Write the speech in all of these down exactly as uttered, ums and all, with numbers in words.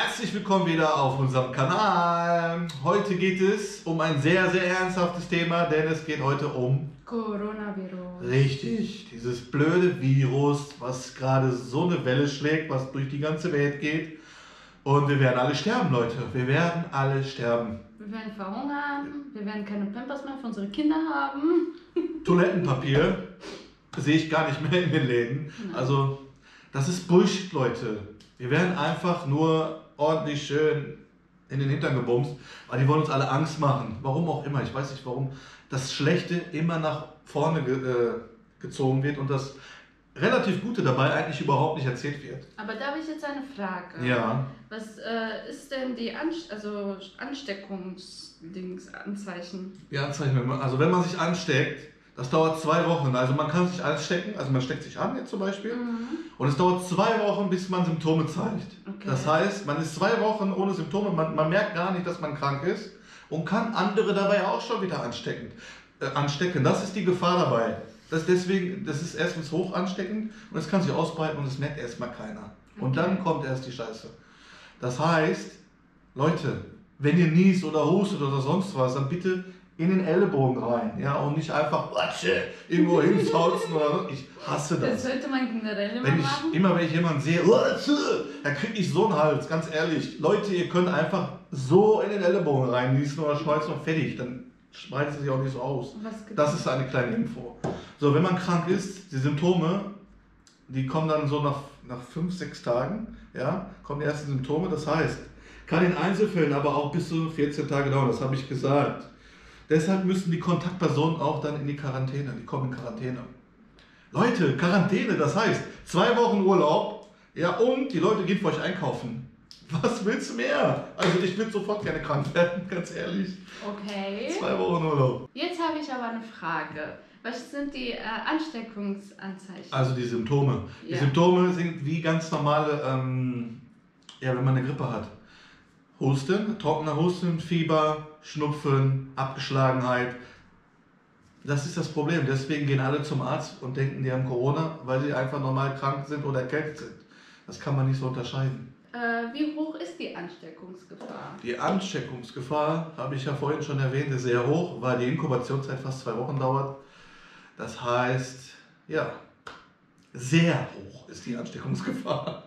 Herzlich willkommen wieder auf unserem Kanal. Heute geht es um ein sehr, sehr ernsthaftes Thema, denn es geht heute um Coronavirus. Richtig, dieses blöde Virus, was gerade so eine Welle schlägt, was durch die ganze Welt geht. Und wir werden alle sterben, Leute. Wir werden alle sterben. Wir werden verhungern, wir werden keine Pampers mehr für unsere Kinder haben. Toilettenpapier sehe ich gar nicht mehr in den Läden. Nein. Also, das ist Bullshit, Leute. Wir werden einfach nur ordentlich schön in den Hintern gebumst, weil die wollen uns alle Angst machen. Warum auch immer, ich weiß nicht warum. Das Schlechte immer nach vorne ge äh, gezogen wird und das relativ Gute dabei eigentlich überhaupt nicht erzählt wird. Aber da habe ich jetzt eine Frage. Ja. Was äh, ist denn die Anst also Ansteckungsdings-Anzeichen? Die Anzeichen, also wenn man sich ansteckt, das dauert zwei Wochen. Also man kann sich anstecken, also man steckt sich an jetzt zum Beispiel, Mhm. und es dauert zwei Wochen, bis man Symptome zeigt. Okay. Das heißt, man ist zwei Wochen ohne Symptome, man, man merkt gar nicht, dass man krank ist und kann andere dabei auch schon wieder anstecken. Äh, anstecken. Das ist die Gefahr dabei. Das, deswegen, das ist erstens hoch ansteckend und es kann sich ausbreiten und es merkt erstmal keiner. Und Okay. dann kommt erst die Scheiße. Das heißt, Leute, wenn ihr niest oder hustet oder sonst was, dann bitte in den Ellenbogen rein, ja, und nicht einfach Watsche, irgendwo hinschauzen oder so. Ich hasse das. Das sollte man generell immer Wenn ich, machen. immer wenn ich jemanden sehe, Watsche, da kriege ich so einen Hals, ganz ehrlich. Leute, ihr könnt einfach so in den Ellenbogen rein niesen oder schneuzen und fertig, dann spreizt es sich auch nicht so aus. Was gibt Das ist eine kleine Info. So, wenn man krank ist, die Symptome, die kommen dann so nach, nach fünf, sechs Tagen, ja, kommen die ersten Symptome. Das heißt, kann in Einzelfällen aber auch bis zu vierzehn Tage dauern, das habe ich gesagt. Deshalb müssen die Kontaktpersonen auch dann in die Quarantäne, die kommen in Quarantäne. Leute, Quarantäne, das heißt, zwei Wochen Urlaub, ja, und die Leute gehen für euch einkaufen. Was willst du mehr? Also ich würde sofort gerne krank werden, ganz ehrlich. Okay. Zwei Wochen Urlaub. Jetzt habe ich aber eine Frage. Was sind die äh, Ansteckungsanzeichen? Also die Symptome. Die Ja. Symptome sind wie ganz normale, ähm, ja, wenn man eine Grippe hat. Husten, trockener Husten, Fieber, Schnupfen, Abgeschlagenheit. Das ist das Problem. Deswegen gehen alle zum Arzt und denken, die haben Corona, weil sie einfach normal krank sind oder erkältet sind. Das kann man nicht so unterscheiden. Äh, wie hoch ist die Ansteckungsgefahr? Die Ansteckungsgefahr, habe ich ja vorhin schon erwähnt, ist sehr hoch, weil die Inkubationszeit fast zwei Wochen dauert. Das heißt, ja, sehr hoch ist die Ansteckungsgefahr.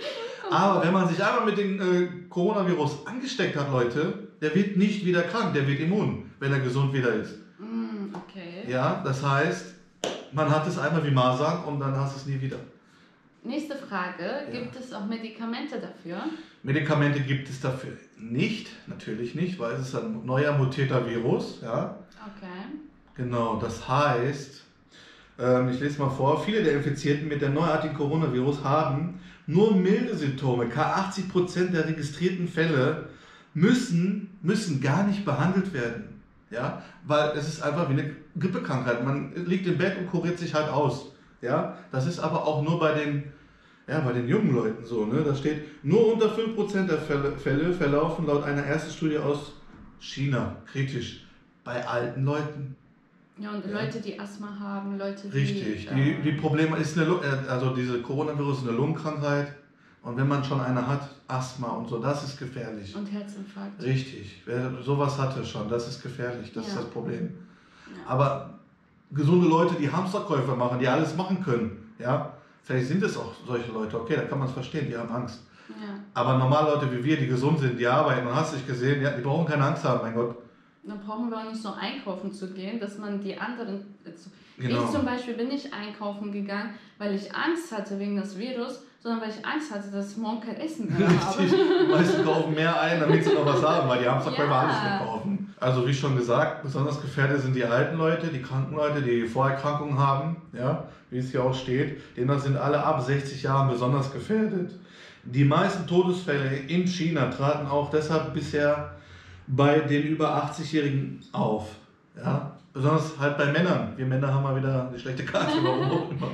Aber wenn man sich einmal mit dem äh, Coronavirus angesteckt hat, Leute, der wird nicht wieder krank, der wird immun, wenn er gesund wieder ist. Mm, okay. Ja, das heißt, man hat es einmal wie Masern und dann hast du es nie wieder. Nächste Frage. Gibt es auch Medikamente dafür? Medikamente gibt es dafür nicht, natürlich nicht, weil es ist ein neuer mutierter Virus. Ja. Okay. Genau, das heißt, ähm, ich lese mal vor, viele der Infizierten mit dem neuartigen Coronavirus haben nur milde Symptome. Ca. achtzig Prozent der registrierten Fälle müssen, müssen gar nicht behandelt werden. Ja? Weil es ist einfach wie eine Grippekrankheit. Man liegt im Bett und kuriert sich halt aus. Ja? Das ist aber auch nur bei den, ja, bei den jungen Leuten so. Ne? Da steht, nur unter fünf Prozent der Fälle, Fälle verlaufen laut einer ersten Studie aus China kritisch. Bei alten Leuten. Ja, und Ja. Leute, die Asthma haben, Leute, die... Richtig, äh, die, die Probleme ist eine, Lu- äh, also diese Coronavirus ist eine Lungenkrankheit und wenn man schon eine hat, Asthma und so, das ist gefährlich. Und Herzinfarkt. Richtig, wer sowas hatte schon, das ist gefährlich, das ist Ja. das Problem. Ja. Aber gesunde Leute, die Hamsterkäufe machen, die alles machen können, ja, vielleicht sind es auch solche Leute, okay, da kann man es verstehen, die haben Angst. Ja. Aber normale Leute wie wir, die gesund sind, die arbeiten und hast dich gesehen, ja, die brauchen keine Angst haben, mein Gott. Dann brauchen wir auch nicht so einkaufen zu gehen, dass man die anderen... Also Genau. Ich zum Beispiel bin nicht einkaufen gegangen, weil ich Angst hatte wegen des Virus, sondern weil ich Angst hatte, dass ich morgen kein Essen mehr habe. Richtig, die meisten kaufen mehr ein, damit sie noch was haben, weil die Hamsterkäufer Ja. alles verkaufen. Also wie schon gesagt, besonders gefährdet sind die alten Leute, die kranken Leute, die Vorerkrankungen haben, ja, wie es hier auch steht. Demnach sind alle ab sechzig Jahren besonders gefährdet. Die meisten Todesfälle in China traten auch deshalb bisher bei den über achtzig-Jährigen auf. Ja? Besonders halt bei Männern. Wir Männer haben mal wieder eine schlechte Karte. Warum auch immer.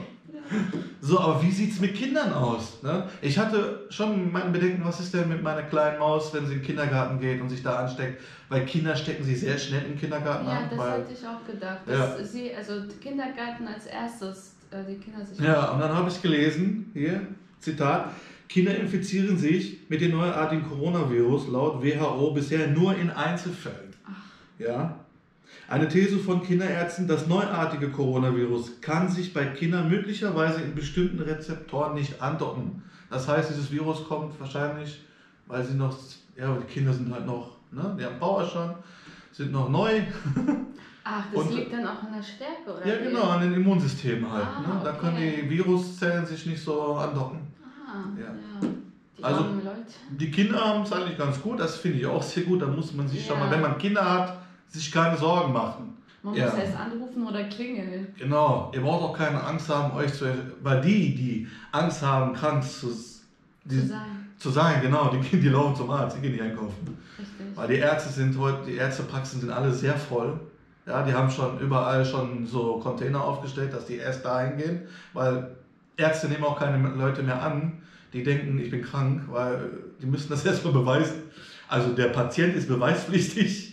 So, aber wie sieht es mit Kindern aus? Ne? Ich hatte schon mein Bedenken, was ist denn mit meiner kleinen Maus, wenn sie in den Kindergarten geht und sich da ansteckt? Weil Kinder stecken sie sehr schnell im Kindergarten Ja, an. das weil, hatte ich auch gedacht. Dass Ja. sie, also Kindergarten als erstes, äh, die Kinder sich... ja, und dann habe ich gelesen, hier, Zitat, Kinder infizieren sich mit dem neuartigen Coronavirus laut W H O bisher nur in Einzelfällen. Ja? Eine These von Kinderärzten, das neuartige Coronavirus kann sich bei Kindern möglicherweise in bestimmten Rezeptoren nicht andocken. Das heißt, dieses Virus kommt wahrscheinlich, weil sie noch, ja, die Kinder sind halt noch, ne, die haben Power schon, sind noch neu. Ach, das Und, liegt dann auch an der Stärke, oder? ja, wie? genau, an den Immunsystemen halt. Ah, Ne? Da okay. können die Viruszellen sich nicht so andocken. Ah, Ja. ja. Die Also, armen Leute. Die Kinder haben es eigentlich ganz gut, das finde ich auch sehr gut. Da muss man sich Ja. schon mal, wenn man Kinder hat, sich keine Sorgen machen. Man Ja. muss erst anrufen oder klingeln. Genau, ihr braucht auch keine Angst haben, euch zu, weil die, die Angst haben, krank zu, die, Zu sein. zu sein, genau, die, die laufen zum Arzt, die gehen nicht einkaufen. Richtig. Weil die Ärzte sind heute, die Ärztepraxen sind alle sehr voll. Ja, die haben schon überall schon so Container aufgestellt, dass die erst dahin gehen, weil Ärzte nehmen auch keine Leute mehr an, die denken, ich bin krank, weil die müssen das erstmal beweisen. Also der Patient ist beweispflichtig.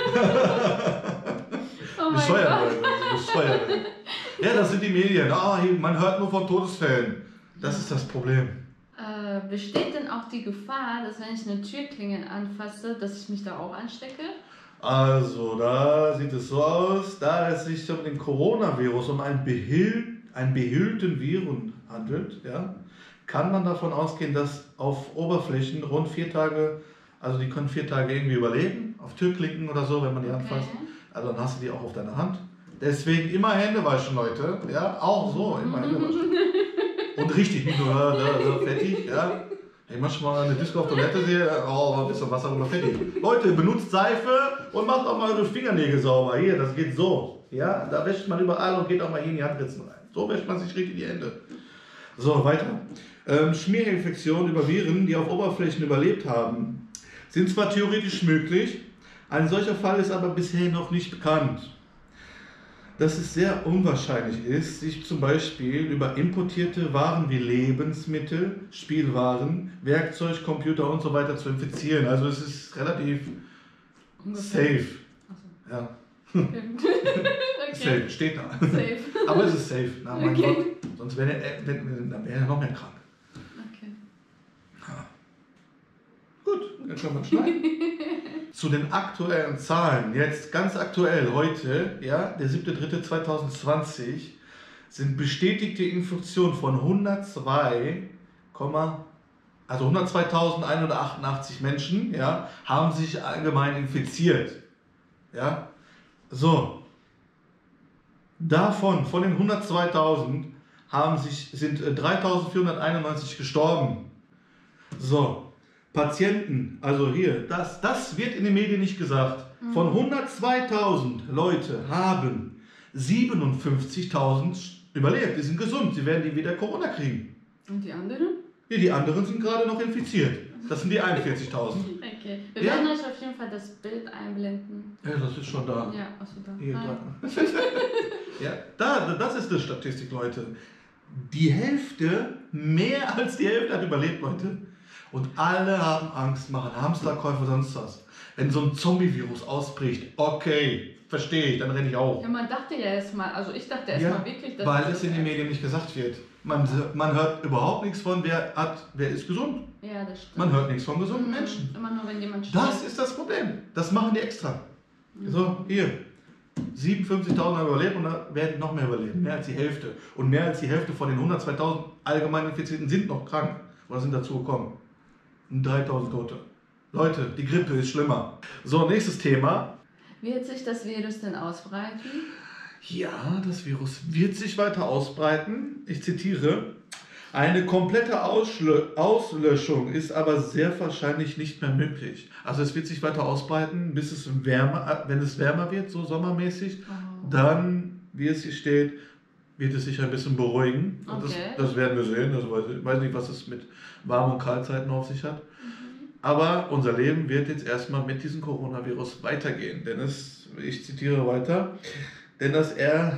Oh mein Bescheuert, Gott. Leute, bescheuert. Ja, das sind die Medien. Ah, hier, man hört nur von Todesfällen. Das ist das Problem. Äh, besteht denn auch die Gefahr, dass wenn ich eine Türklingel anfasse, dass ich mich da auch anstecke? Also, da sieht es so aus, da es sich um den Coronavirus, um einen, Behill, einen behüllten Viren handelt, ja, kann man davon ausgehen, dass auf Oberflächen rund vier Tage, also die können vier Tage irgendwie überleben, auf Türklinken oder so, wenn man die Okay. anfasst. Also dann hast du die auch auf deiner Hand. Deswegen immer Hände waschen, Leute. Ja, auch so, immer Hände waschen. Und richtig, nicht nur da, da, da, fertig, ja. Wenn ich manchmal eine Disco auf Toilette sehe, oh, ein bisschen Wasser oder fertig. Leute, benutzt Seife und macht auch mal eure Fingernägel sauber. Hier, das geht so. Ja, da wäscht man überall und geht auch mal hier in die Handritzen rein. So wäscht man sich richtig die Hände. So, weiter. Ähm, Schmierinfektionen über Viren, die auf Oberflächen überlebt haben, sind zwar theoretisch möglich, ein solcher Fall ist aber bisher noch nicht bekannt. Dass es sehr unwahrscheinlich ist, sich zum Beispiel über importierte Waren wie Lebensmittel, Spielwaren, Werkzeug, Computer und so weiter zu infizieren. Also es ist relativ Ungefähr. safe. Achso. Ja, Okay. Okay. safe, steht da. Safe. Aber es ist safe, na mein Okay. Gott. Sonst wäre er, wenn- dann wäre er noch mehr krank. Okay. Gut, dann kann man schneiden. Zu den aktuellen Zahlen, jetzt ganz aktuell, heute, ja, der siebter dritter zweitausendzwanzig, sind bestätigte Infektionen von hundertzwei, also hundertzweitausendeinhundertachtundachtzig Menschen, ja, haben sich allgemein infiziert. Ja, so. Davon, von den hundertzweitausend, haben sich, sind äh, dreitausendvierhunderteinundneunzig gestorben. So. Patienten, also hier, das, das wird in den Medien nicht gesagt. Von hundertzweitausend Leute haben siebenundfünfzigtausend überlebt. Die sind gesund, sie werden die wieder Corona kriegen. Und die anderen? Ja, die anderen sind gerade noch infiziert. Das sind die einundvierzigtausend. Okay. Wir Ja. werden euch auf jeden Fall das Bild einblenden. Ja, das ist schon da. Ja, achso, da. Hier, Ah. da. Ja, da, das ist die Statistik, Leute. Die Hälfte, mehr als die Hälfte hat überlebt, Leute. Und alle haben Angst, machen Hamsterkäufe, sonst was. Wenn so ein Zombie-Virus ausbricht, okay, verstehe ich, dann renne ich auch. Ja, man dachte ja erstmal, also ich dachte Ja, erstmal wirklich, dass weil das es in den ist. Medien nicht gesagt wird. Man, man hört überhaupt nichts von, wer, hat, wer ist gesund. Ja, das stimmt. Man hört nichts von gesunden Mhm. Menschen. Immer nur, wenn jemand stirbt. Das ist das Problem. Das machen die extra. So, hier. siebenundfünfzigtausend haben überlebt und da werden noch mehr überleben. Mehr als die Hälfte. Und mehr als die Hälfte von den hundertzweitausend allgemein Infizierten sind noch krank. Oder sind dazu gekommen. Und dreitausend Tote. Leute, die Grippe ist schlimmer. So, nächstes Thema. Wird sich das Virus denn ausbreiten? Ja, das Virus wird sich weiter ausbreiten. Ich zitiere. Eine komplette Auslö Auslöschung ist aber sehr wahrscheinlich nicht mehr möglich. Also es wird sich weiter ausbreiten, bis es wärmer, wenn es wärmer wird, so sommermäßig. Oh. Dann, wie es hier steht, wird es sich ein bisschen beruhigen. Und Okay. das, das werden wir sehen. Also weiß ich weiß nicht, was es mit Warm- und Kaltzeiten auf sich hat. Aber unser Leben wird jetzt erstmal mit diesem Coronavirus weitergehen. Denn es, ich zitiere weiter, denn das R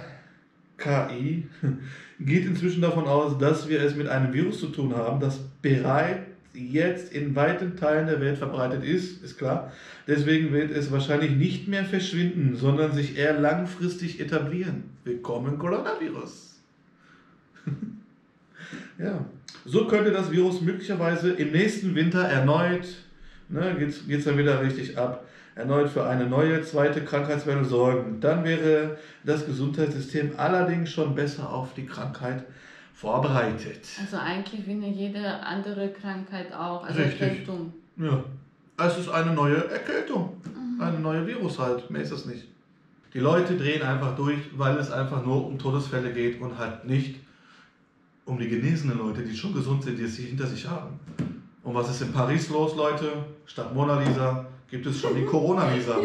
K I geht inzwischen davon aus, dass wir es mit einem Virus zu tun haben, das bereits jetzt in weiten Teilen der Welt verbreitet ist, ist klar. Deswegen wird es wahrscheinlich nicht mehr verschwinden, sondern sich eher langfristig etablieren. Willkommen Coronavirus. Ja, So könnte das Virus möglicherweise im nächsten Winter erneut, ne, geht es dann wieder richtig ab, erneut für eine neue zweite Krankheitswelle sorgen. Dann wäre das Gesundheitssystem allerdings schon besser auf die Krankheit vorbereitet. Also eigentlich wie eine jede andere Krankheit auch, also Richtig. Erkältung. Ja, es ist eine neue Erkältung, Mhm. eine neue Virus halt, mehr ist es nicht. Die Leute drehen einfach durch, weil es einfach nur um Todesfälle geht und halt nicht um die genesenen Leute, die schon gesund sind, die es hinter sich haben. Und was ist in Paris los, Leute? Statt Mona Lisa gibt es schon die Corona-Lisa.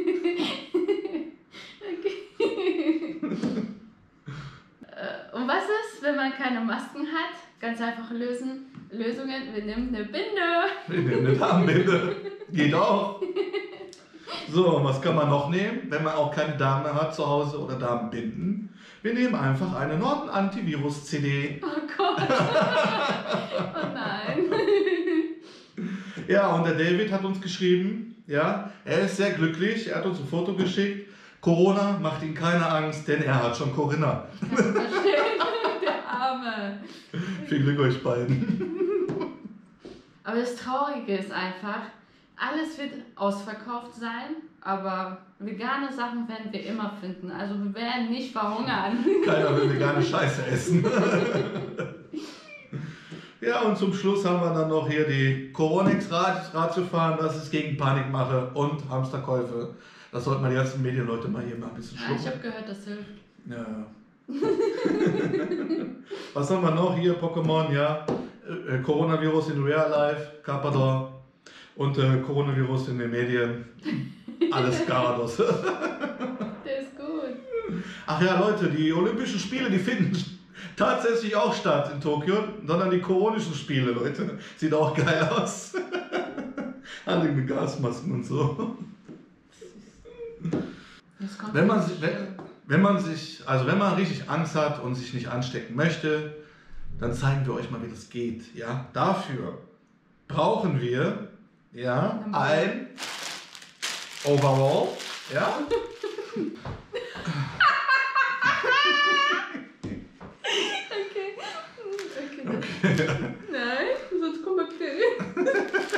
Und was ist, wenn man keine Masken hat? Ganz einfach lösen. Lösungen, wir nehmen eine Binde. Wir nehmen eine Damenbinde. Geht auch. So, was kann man noch nehmen, wenn man auch keine Damen mehr hat zu Hause oder Damenbinden? Wir nehmen einfach eine Norton-Antivirus-C D. Oh Gott. Oh nein. Ja, und der David hat uns geschrieben, ja, er ist sehr glücklich, er hat uns ein Foto geschickt. Corona macht ihm keine Angst, denn er hat schon Corinna. Kann ich verstehen. Der Arme. Viel Glück euch beiden. Aber das Traurige ist einfach, alles wird ausverkauft sein, aber vegane Sachen werden wir immer finden. Also wir werden nicht verhungern. Keiner will vegane Scheiße essen. Ja, und zum Schluss haben wir dann noch hier die Coronex-Ratio fahren, das ist gegen Panikmache und Hamsterkäufe. Das sollten wir die ganzen Medienleute mal hier mal ein bisschen Ja, schlucken. ich habe gehört, das hilft. Ja. Was haben wir noch hier? Pokémon, ja. Äh, Coronavirus in Real Life, Carpador. Und äh, Coronavirus in den Medien. Alles Garados. Der ist gut. Ach ja, Leute, die Olympischen Spiele, die finden tatsächlich auch statt in Tokio, sondern die koronischen Spiele, Leute. Sieht auch geil aus. Alle mit Gasmasken und so. Das kommt Wenn man, nicht sich, wenn, schön. wenn man sich, also wenn man richtig Angst hat und sich nicht anstecken möchte, dann zeigen wir euch mal, wie das geht. Ja? Dafür brauchen wir ja, ein Overall. Ja? Okay. Okay. Nein, sonst kommt Bakterien.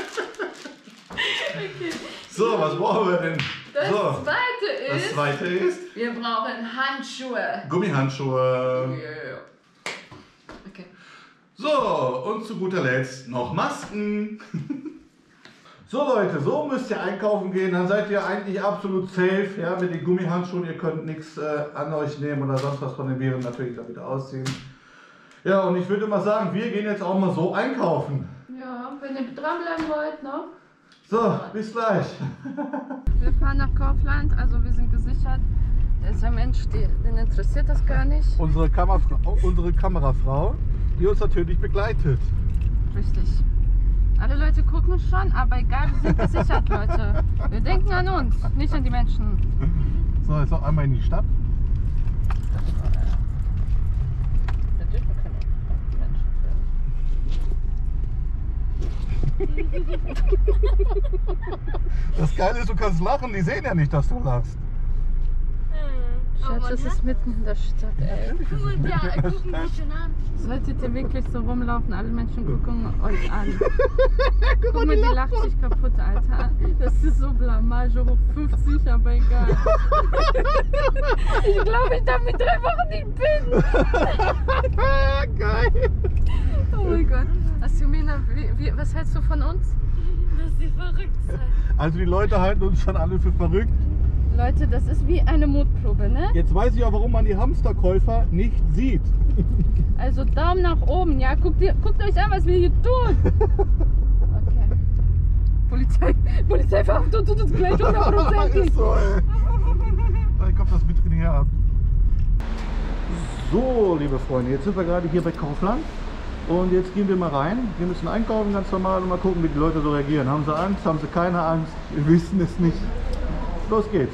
Okay. So, was brauchen wir denn? Das So, zweite das ist, zweite ist wir brauchen Handschuhe. Gummihandschuhe. Yeah. Okay. So, und zu guter Letzt noch Masken. So Leute, so müsst ihr einkaufen gehen, dann seid ihr eigentlich absolut safe, ja, mit den Gummihandschuhen. Ihr könnt nichts äh, an euch nehmen oder sonst was von den Viren natürlich dann wieder ausziehen. Ja, und ich würde mal sagen, wir gehen jetzt auch mal so einkaufen. Ja, wenn ihr dranbleiben wollt, ne? So, bis gleich. Wir fahren nach Kaufland, also wir sind gesichert. Da ist ein Mensch, den interessiert das gar nicht. Unsere, Kamerafrau, unsere Kamerafrau, die uns natürlich begleitet. Richtig. Alle Leute gucken schon, aber egal, wir sind gesichert, Leute. Wir denken an uns, nicht an die Menschen. So, jetzt noch einmal in die Stadt. Natürlich, wir können auch die Menschen Das Geile ist, du kannst lachen, die sehen ja nicht, dass du lachst. Schatz, das ist mitten in der Stadt, ey. Ja, gucken mich schon an. Solltet ihr wirklich so rumlaufen, alle Menschen gucken euch an. Guck mal, die lacht sich kaputt, Alter. Das ist so Blamage hoch fünfzig, aber egal. Ich glaube, ich darf mit drei Wochen nicht binden. Geil. Oh mein Gott. Asjumina, wie, wie, was hältst du von uns? Dass sie verrückt sind. Also die Leute halten uns schon alle für verrückt. Leute, das ist wie eine Mutprobe, ne? Jetzt weiß ich auch, warum man die Hamsterkäufer nicht sieht. Also Daumen nach oben, ja? Guckt, ihr, guckt euch an, was wir hier tun. Okay. Polizei, Polizeiverhaftung tut uns gleich hundertprozentig. Ist so, ey. Ich glaube, das mit drin her ab. So, liebe Freunde, jetzt sind wir gerade hier bei Kaufland. Und jetzt gehen wir mal rein. Wir müssen einkaufen ganz normal und mal gucken, wie die Leute so reagieren. Haben sie Angst? Haben sie keine Angst? Wir wissen es nicht. Los geht's.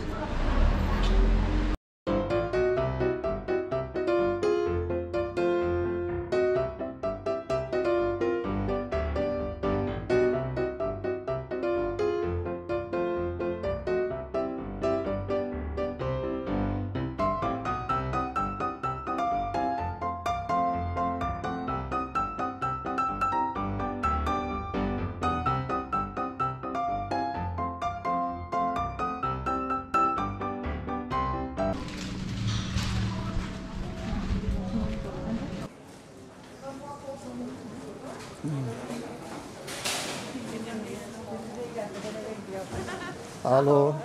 Hallo.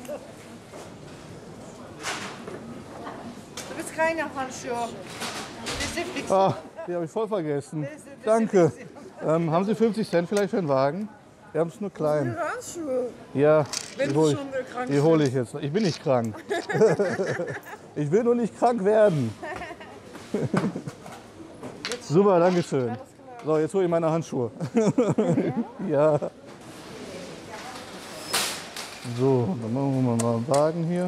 Du bist keine Handschuhe. Desinfektion. Ah, die habe ich voll vergessen. Danke. Ähm, haben Sie fünfzig Cent vielleicht für einen Wagen? Wir haben es nur klein. Handschuhe. Ja, Wenn die du hole ich, schon krank die hole ich jetzt. Ich bin nicht krank. Ich will nur nicht krank werden. Super, danke schön. So, jetzt hole ich meine Handschuhe. Ja. So, dann machen wir mal einen Wagen hier.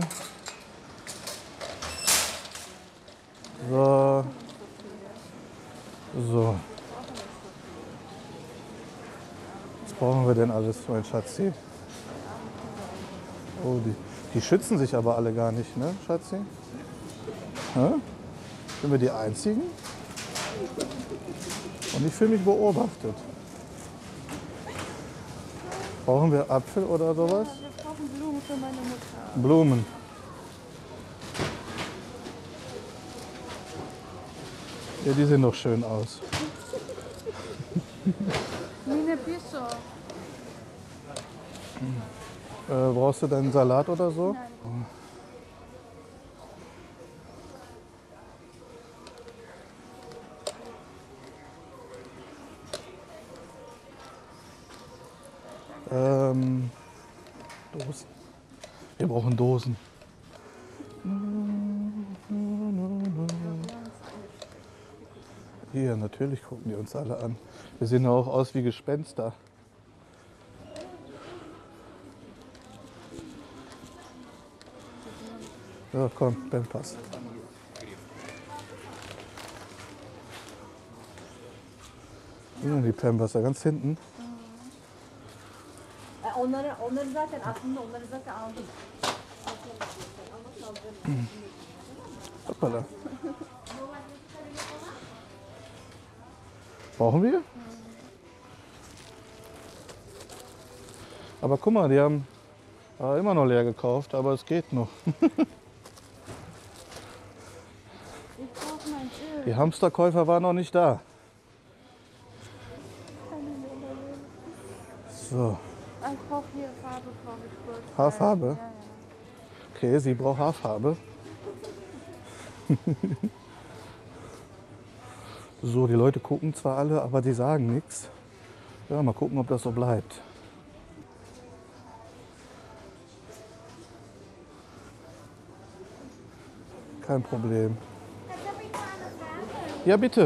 So. So. Was brauchen wir denn alles, mein Schatzi? Oh, die, die schützen sich aber alle gar nicht, ne, Schatzi? Hä? Sind wir die Einzigen? Und ich fühle mich beobachtet. Brauchen wir Apfel oder sowas? Wir brauchen Blumen für meine Mutter. Blumen. Ja, die sehen doch schön aus. Mine Piso. Äh, brauchst du deinen Salat oder so? Nein. Ähm, Dosen. Wir brauchen Dosen. Hier, natürlich gucken die uns alle an. Wir sehen auch aus wie Gespenster. Ja, komm, Pampers. Ja, die Pampers da ganz hinten. Onları, onları zaten aslında onları zaten aldım. Hoppala. Brauchen wir? Aber guck mal, die haben äh, immer noch leer gekauft, aber es geht noch. Ich brauche mein Öl. Die Hamsterkäufer waren noch nicht da. So, Ich brauche hier Farbe, brauche ich kurz. Haarfarbe? Ja, ja. Okay, sie braucht Haarfarbe. So, die Leute gucken zwar alle, aber die sagen nichts. Ja, mal gucken, ob das so bleibt. Kein Problem. Jetzt habe ich mal eine Frage. Ja, bitte. Äh,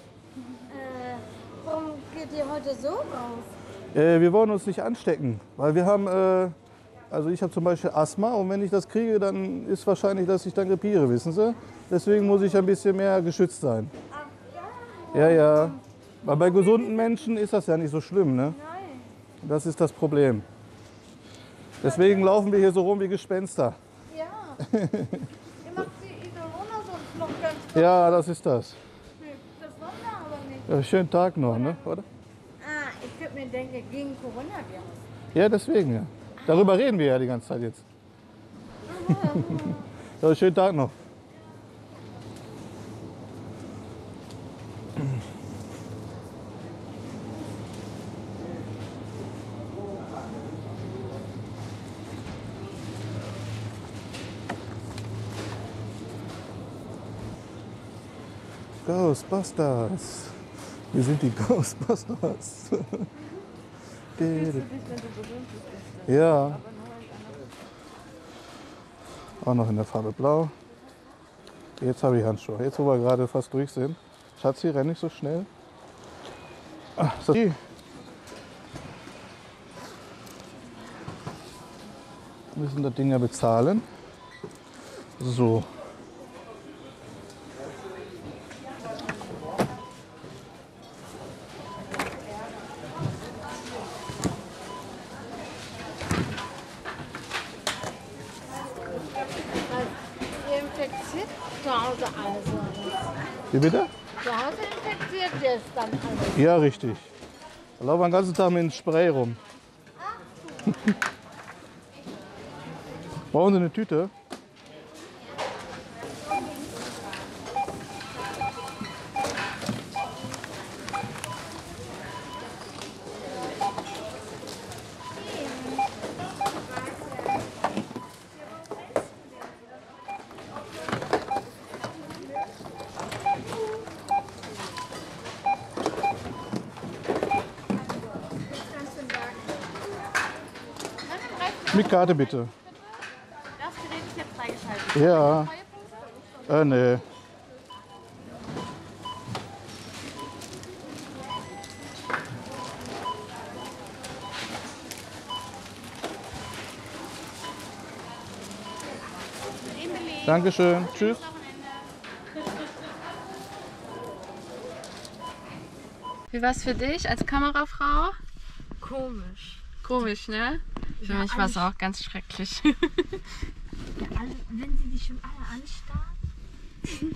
warum geht ihr heute so raus? Äh, wir wollen uns nicht anstecken, weil wir haben, äh, also ich habe zum Beispiel Asthma und wenn ich das kriege, dann ist wahrscheinlich, dass ich dann krepiere, wissen Sie? Deswegen muss ich ein bisschen mehr geschützt sein. Ach ja? Ja, ja. Weil bei gesunden Menschen ist das ja nicht so schlimm, ne? Nein. Das ist das Problem. Deswegen laufen wir hier so rum wie Gespenster. Ja. Ihr macht die Isolona sonst noch ganz gut. Ja, das ist das. Das wollen wir aber nicht. Ja, schönen Tag noch, ne? Oder? Ah, ich würde mir denken, gegen Coronavirus. Ja, deswegen, ja. Darüber reden wir ja die ganze Zeit jetzt. Ja, schönen Tag noch. Ghostbusters. Wir sind die Ghostbusters. Fühlst du dich, wenn du berühmt bist? Ja. Auch noch in der Farbe Blau. Jetzt habe ich Handschuhe. Jetzt, wo wir gerade fast durch sind. Schatzi, renn nicht so schnell. Ach, so. Wir müssen das Ding ja bezahlen. So. Ihr infiziert zu Hause alles. Wie bitte? Zu Hause infiziert ihr es dann alles. Ja, richtig. Da laufen wir den ganzen Tag mit dem Spray rum. Brauchen Sie eine Tüte? Mit Karte bitte. Das Gerät ist jetzt freigeschaltet. Ja. Äh, nee. Dankeschön. Tschüss. Wie war's für dich als Kamerafrau? Komisch. Komisch, ne? Für Ja, mich war es alles- auch ganz schrecklich. Ja, alle, wenn sie dich schon alle anstarren.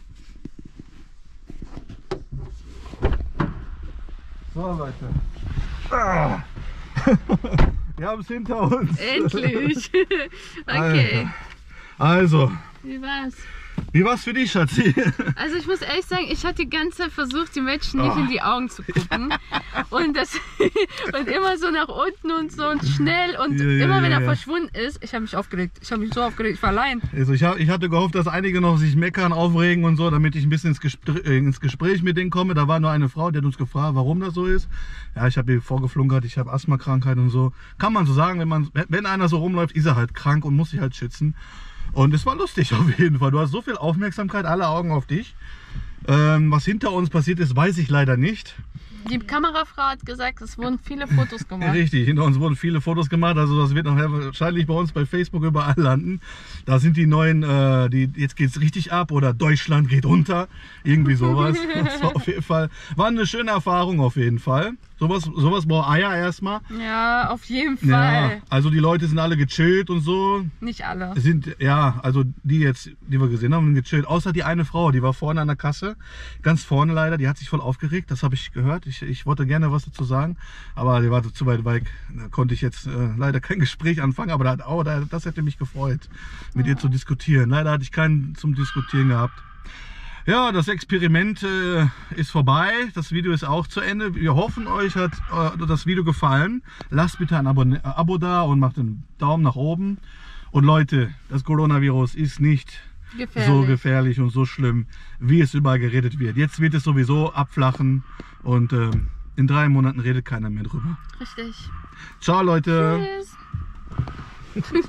So, Leute. Ah. Wir haben es hinter uns. Endlich! Okay, Also, wie war's? wie war's für dich, Schatzi? Also ich muss ehrlich sagen, ich hatte die ganze Zeit versucht, die Menschen nicht in die Augen zu gucken. Und, das, und immer so nach unten und so und schnell. Und Ja, ja, immer wenn ja, er ja. verschwunden ist, ich habe mich aufgeregt. Ich habe mich so aufgeregt, ich war allein. Also ich, hab, ich hatte gehofft, dass einige noch sich meckern, aufregen und so, damit ich ein bisschen ins Gespräch, ins Gespräch mit denen komme. Da war nur eine Frau, die hat uns gefragt, warum das so ist. Ja, ich habe ihr vorgeflunkert, ich habe Asthmakrankheit und so. Kann man so sagen, wenn, man, wenn einer so rumläuft, ist er halt krank und muss sich halt schützen. Und es war lustig auf jeden Fall. Du hast so viel Aufmerksamkeit, alle Augen auf dich. Ähm, was hinter uns passiert ist, weiß ich leider nicht. Die Kamerafrau hat gesagt, es wurden viele Fotos gemacht. Richtig, hinter uns wurden viele Fotos gemacht, also das wird nachher wahrscheinlich bei uns bei Facebook überall landen. Da sind die neuen, äh, die, jetzt geht's richtig ab oder Deutschland geht unter, irgendwie sowas. Das war auf jeden Fall, war eine schöne Erfahrung auf jeden Fall. Sowas, sowas braucht Eier erstmal. Ja, auf jeden Ja, Fall. also die Leute sind alle gechillt und so. Nicht alle. Sind, ja, also die jetzt, die wir gesehen haben, sind gechillt. Außer die eine Frau, die war vorne an der Kasse, ganz vorne leider, die hat sich voll aufgeregt, das habe ich gehört. Ich, ich wollte gerne was dazu sagen, aber die war zu weit weg. Da konnte ich jetzt äh, leider kein Gespräch anfangen, aber da, oh, da, das hätte mich gefreut, mit ihr zu diskutieren. Leider hatte ich keinen zum Diskutieren gehabt. Ja, das Experiment äh, ist vorbei. Das Video ist auch zu Ende. Wir hoffen, euch hat äh, das Video gefallen. Lasst bitte ein Abo, äh, Abo da und macht einen Daumen nach oben. Und Leute, das Coronavirus ist nicht Gefährlich. so gefährlich und so schlimm, wie es überall geredet wird. Jetzt wird es sowieso abflachen und ähm, in drei Monaten redet keiner mehr drüber. Richtig. Ciao, Leute. Tschüss.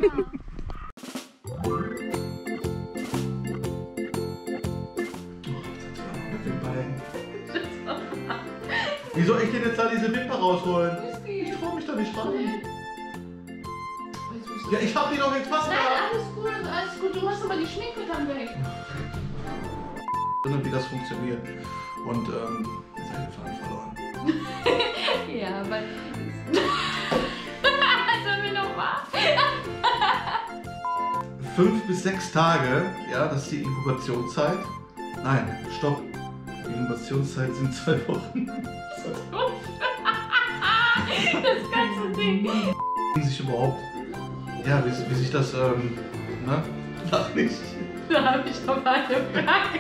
Wie soll ich denn jetzt da diese Wimper rausholen? Ich trau mich da nicht ran. Ja, ich hab die doch jetzt fast Nein, da. alles gut, alles gut. Du machst aber die Schminke dann weg. Und wie das funktioniert. Und ähm, jetzt habe ich den Faden verloren. Ja, weil. Sollen wir noch mal? Fünf bis sechs Tage, ja, das ist die Inkubationszeit. Nein, stopp. Die Inkubationszeit sind zwei Wochen. Das ganze Ding. Wie sich überhaupt, ja, wie, wie sich das, ähm, ne? Lach nicht. Da habe ich noch mal eine Frage.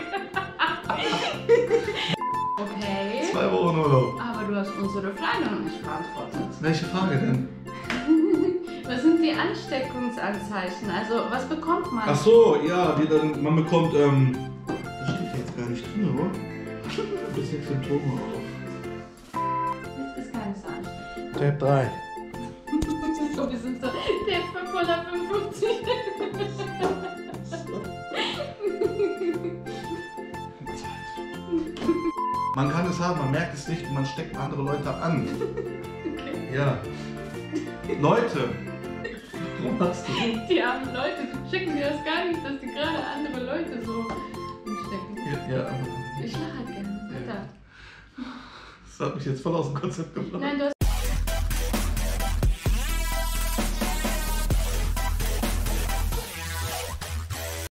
Okay. Zwei Wochen Urlaub. Aber du hast unsere Frage noch nicht beantwortet. Welche Frage denn? Was sind die Ansteckungsanzeichen? Also, was bekommt man? Ach so, ja, wie dann, man bekommt, ähm, das steht jetzt gar nicht drin, oder? Bis sechs Symptome auf. Das ist keine Ansteckung. Tab drei. So, wir sind so der fünfhundertfünfundfünfzig. Man kann es haben, man merkt es nicht und man steckt andere Leute an. Okay. Ja. Leute, warum machst du? Die armen Leute schicken mir das gar nicht, dass die gerade andere Leute so anstecken. Ja, ja. Ich lache halt gerne. Weiter. Das hat mich jetzt voll aus dem Konzept gebracht. Nein, du hast